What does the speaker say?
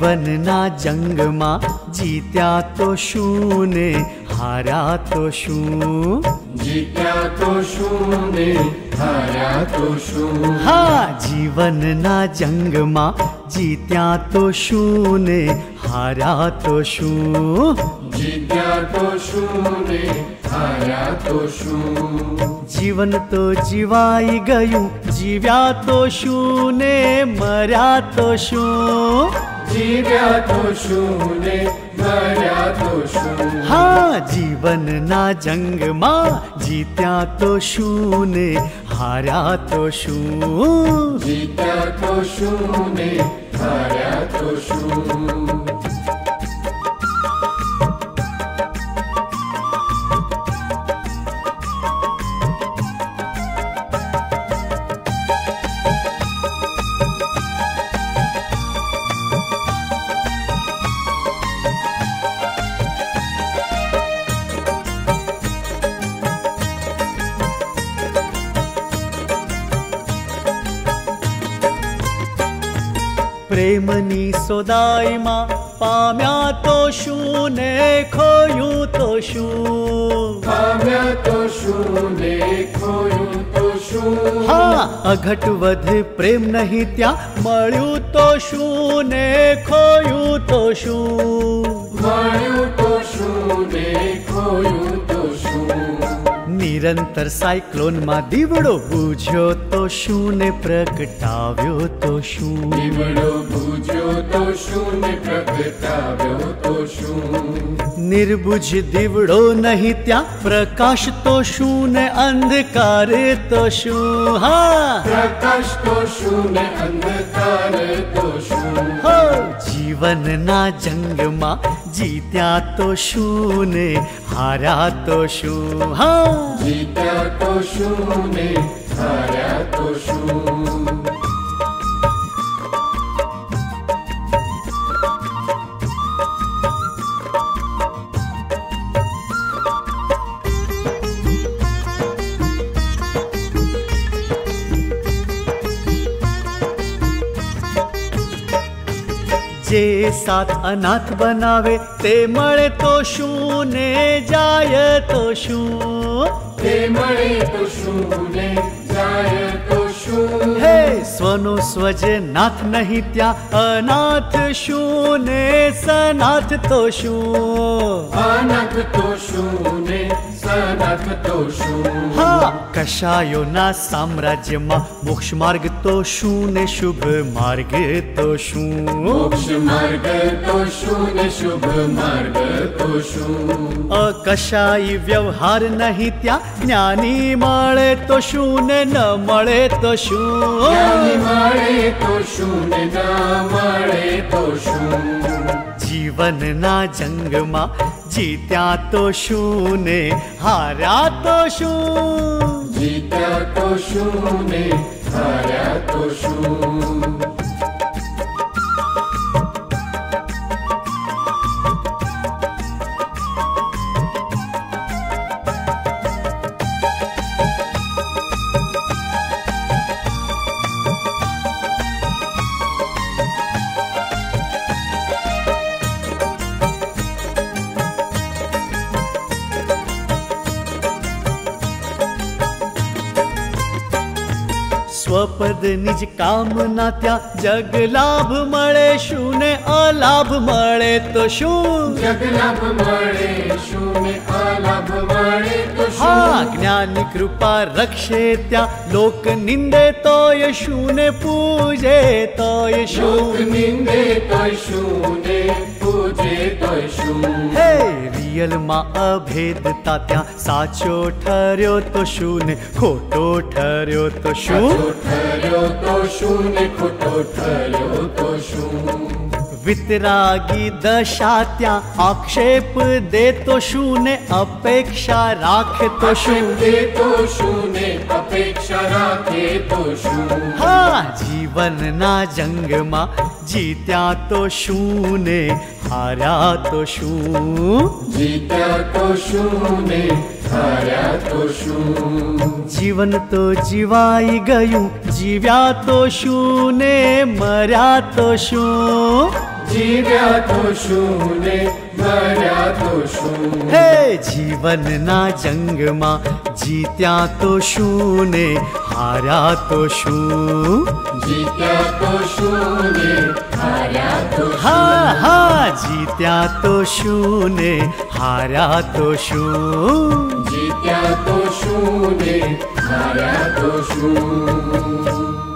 જીવનના જંગમાં જીત્યા તો શું ને હાર્યા તો શું? જીત્યા તો શું ને હાર્યા તો શું? હા, જીવનના જંગમાં જીત્યા તો શું ને હાર્યા તો શું? જીત્યા તો શું ને હાર્યા તો શું? જીવન તો જીવાઈ ગયું, જીવ્યા તો શું ને મર્યા તો શું? જીવ્યા તો શું ને મર્યા તો શું? હા, જીવનના જંગમાં જીત્યા તો શું ને હાર્યા તો શું? જીત્યા તો શું ને હાર્યા તો શું? પ્રેમની સોદાઈમાં પામ્યા તો શું ને ખોયું તો શું? પામ્યા તો શું ને ખોયું તો શું? હા, અઘટ વધ પ્રેમ નહીં ત્યાં મળ્યું તો શું ને ખોયું તો શું? મળ્યું તો શું ને ખોયું તો શું? નિરંતર સાયક્લોનમાં દીવડો બુઝ્યો તો શું ને પ્રગટાવ્યો તો શું? દીવડો બુઝ્યો તો શું ને પ્રગટાવ્યો તો શું? નિર્બુજ દીવડો નહીં ત્યાં પ્રકાશ તો શું ને અંધકાર તો શું? હા, પ્રકાશ તો શું ને અંધકાર તો શું? હો, જીવનના જંગમાં જીત્યા તો શું ને હાર્યા તો શું? હા, જીત્યા તો શું ને હાર્યા તો શું? જે સાથ અનાથ બનાવે તે મળે તો શું ને જાય તો શું? તે મળે તો શું ને જાય તો શું? હે, સ્વનો સ્વજ નાથ નહીં ત્યાં અનાથ શું ને સનાથ તો શું? અનાથ તો શું ને સનાથ તો શું? હા, કશાયોના સામ્રાજ્યમાં મોક્ષ માર્ગ તો શું ને શુભ માર્ગ તો શું? મોક્ષ માર્ગ તો શું ને શુભ માર્ગ તો શું? અકશાઈ વ્યવહાર નહીં ત્યાં જ્ઞાની મળે તો શું ને ન મળે તો શું? જ્ઞાની મળે તો શું ને ના મળે તો શું? જીવનના જંગમાં જીત્યા તો શું ને હાર્યા તો શું? જીત્યા તો શું ને હાર્યા તો શું? સ્વપદ નિજ કામના ત્યાં જગ લાભ મળે શું ને અલાભ મળે તો શું? જગ લાભ મળે શું ને અલાભ મળે તો હા, શું? જ્ઞાની કૃપા રક્ષે ત્યાં લોક નિંદે તોય શું ને પૂજે તોય લોક શું? નિંદે તોય શું ને પૂજે તોય શું? હે, રિયલમાં અભેદતા ત્યાં સાચો ઠર્યો તો શું ને ખોટો ઠર્યો તો શું? સાચો ઠર્યો તો શું ને ખોટો ઠર્યો તો શું? વિતરાગી દશા ત્યાં આક્ષેપ દે તો શું ને અપેક્ષા રાખે તો શું? દે તો શું ને અપેક્ષા રાખે તો શું? હા, જીવનના જંગમાં જીત્યા તો શું ને હાર્યા તો શું? જીત્યા તો શું ને હાર્યા તો શું? જીવન તો જીવાઈ ગયું, જીવ્યા તો શું ને મર્યા તો શું? જીવ જીવ્યા તો શું ને મર્યા તો શું. હે જીવનના જંગમાં જીત્યા તો શું ને હાર્યા તો શું. જીત્યા તો શું ને હાર્યા તો શું. હા હા જીત્યા તો શું ને હાર્યા તો શું. જીત્યા તો શું ને હાર્યા તો શું.